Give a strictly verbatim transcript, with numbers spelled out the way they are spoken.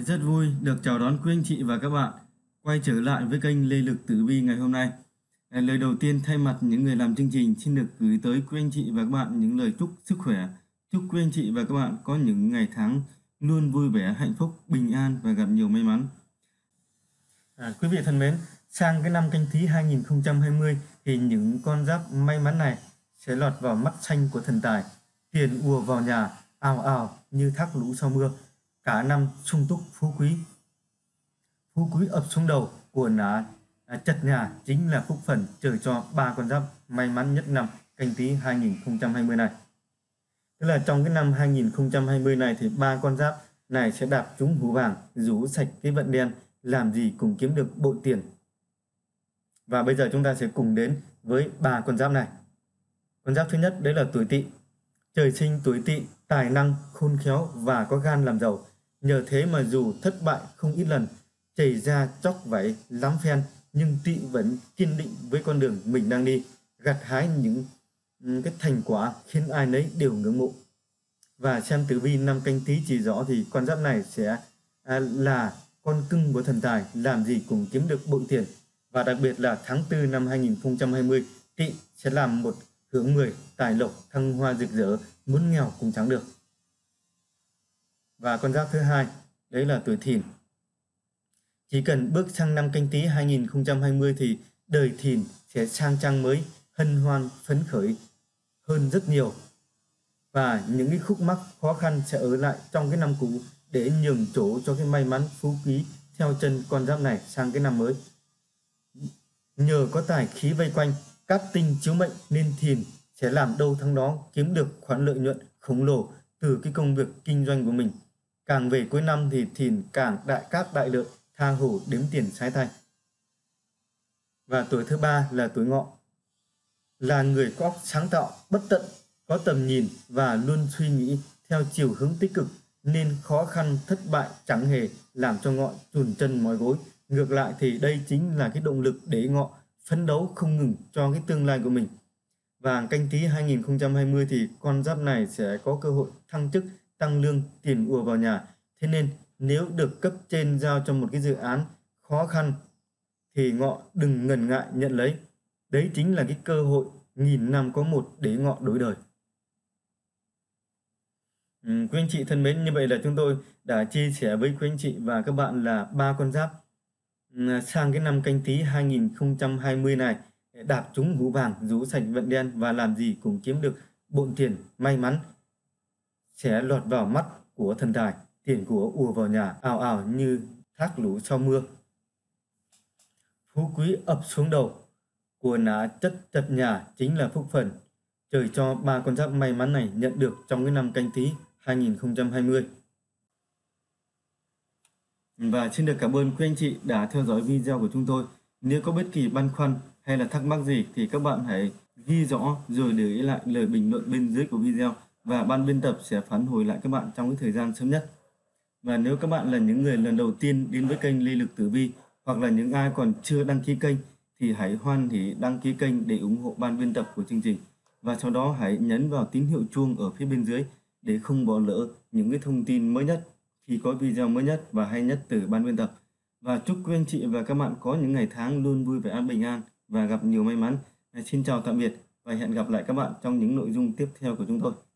Rất vui được chào đón quý anh chị và các bạn quay trở lại với kênh Lê Lực Tử Vi ngày hôm nay. À, Lời đầu tiên thay mặt những người làm chương trình xin được gửi tới quý anh chị và các bạn những lời chúc sức khỏe. Chúc quý anh chị và các bạn có những ngày tháng luôn vui vẻ, hạnh phúc, bình an và gặp nhiều may mắn. À, quý vị thân mến, sang cái năm Canh Tý hai nghìn không trăm hai mươi thì những con giáp may mắn này sẽ lọt vào mắt xanh của thần tài, tiền ùa vào nhà ào ào như thác lũ sau mưa, cả năm sung túc phú quý. Phú quý ập xuống đầu của ná à, chật nhà chính là phúc phần trời cho ba con giáp may mắn nhất năm Canh Tý hai nghìn không trăm hai mươi này. Tức là trong cái năm hai nghìn không trăm hai mươi này thì ba con giáp này sẽ đạp trúng hũ vàng, rũ sạch cái vận đen, làm gì cũng kiếm được bội tiền. Và bây giờ chúng ta sẽ cùng đến với ba con giáp này. Con giáp thứ nhất đấy là tuổi Tỵ. Trời sinh tuổi Tỵ, tài năng, khôn khéo và có gan làm giàu. Nhờ thế mà dù thất bại không ít lần, chảy ra chóc vảy lắm phen, nhưng Tỵ vẫn kiên định với con đường mình đang đi, gặt hái những cái thành quả khiến ai nấy đều ngưỡng mộ. Và xem tử vi năm Canh Tý chỉ rõ thì con giáp này sẽ à, là con cưng của thần tài, làm gì cũng kiếm được bội tiền. Và đặc biệt là tháng tư năm hai nghìn không trăm hai mươi, Tỵ sẽ làm một hướng mười, tài lộc thăng hoa rực rỡ, muốn nghèo cũng chẳng được. Và con giáp thứ hai đấy là tuổi Thìn. Chỉ cần bước sang năm Canh Tý hai nghìn không trăm hai mươi thì đời Thìn sẽ sang trang mới, hân hoan phấn khởi hơn rất nhiều. Và những cái khúc mắc khó khăn sẽ ở lại trong cái năm cũ để nhường chỗ cho cái may mắn phú quý theo chân con giáp này sang cái năm mới. Nhờ có tài khí vây quanh, cát tinh chiếu mệnh nên Thìn sẽ làm đâu thắng đó, kiếm được khoản lợi nhuận khổng lồ từ cái công việc kinh doanh của mình. Càng về cuối năm thì Thìn càng đại cát đại lợi, tha hồ đếm tiền sái tay. Và tuổi thứ ba là tuổi Ngọ. Là người có óc sáng tạo, bất tận, có tầm nhìn và luôn suy nghĩ theo chiều hướng tích cực, nên khó khăn thất bại chẳng hề làm cho Ngọ chùn chân mỏi gối. Ngược lại thì đây chính là cái động lực để Ngọ phấn đấu không ngừng cho cái tương lai của mình. Và Canh Tý hai nghìn không trăm hai mươi thì con giáp này sẽ có cơ hội thăng chức, tăng lương, tiền ùa vào nhà. Thế nên nếu được cấp trên giao cho một cái dự án khó khăn thì Ngọ đừng ngần ngại nhận lấy. Đấy chính là cái cơ hội nghìn năm có một để Ngọ đổi đời. Ừ, quý anh chị thân mến, như vậy là chúng tôi đã chia sẻ với quý anh chị và các bạn là ba con giáp ừ, sang cái năm Canh Tý hai nghìn không trăm hai mươi này đạp trúng hũ vàng, rũ sạch vận đen và làm gì cũng kiếm được bộn tiền may mắn sẽ lọt vào mắt của thần tài, tiền của ùa vào nhà ào ào như thác lũ sau mưa. Phú quý ập xuống đầu của ná chất chật nhà chính là phúc phần trời cho ba con giáp may mắn này nhận được trong cái năm Canh Tý hai nghìn không trăm hai mươi. Và xin được cảm ơn quý anh chị đã theo dõi video của chúng tôi. Nếu có bất kỳ băn khoăn hay là thắc mắc gì thì các bạn hãy ghi rõ rồi để ý lại lời bình luận bên dưới của video và ban biên tập sẽ phản hồi lại các bạn trong cái thời gian sớm nhất. Và nếu các bạn là những người lần đầu tiên đến với kênh Lê Lực Tử Vi hoặc là những ai còn chưa đăng ký kênh thì hãy hoan hỉ đăng ký kênh để ủng hộ ban biên tập của chương trình. Và sau đó hãy nhấn vào tín hiệu chuông ở phía bên dưới để không bỏ lỡ những cái thông tin mới nhất khi có video mới nhất và hay nhất từ ban biên tập. Và chúc quý anh chị và các bạn có những ngày tháng luôn vui vẻ, bình an và gặp nhiều may mắn. Xin chào tạm biệt và hẹn gặp lại các bạn trong những nội dung tiếp theo của chúng tôi.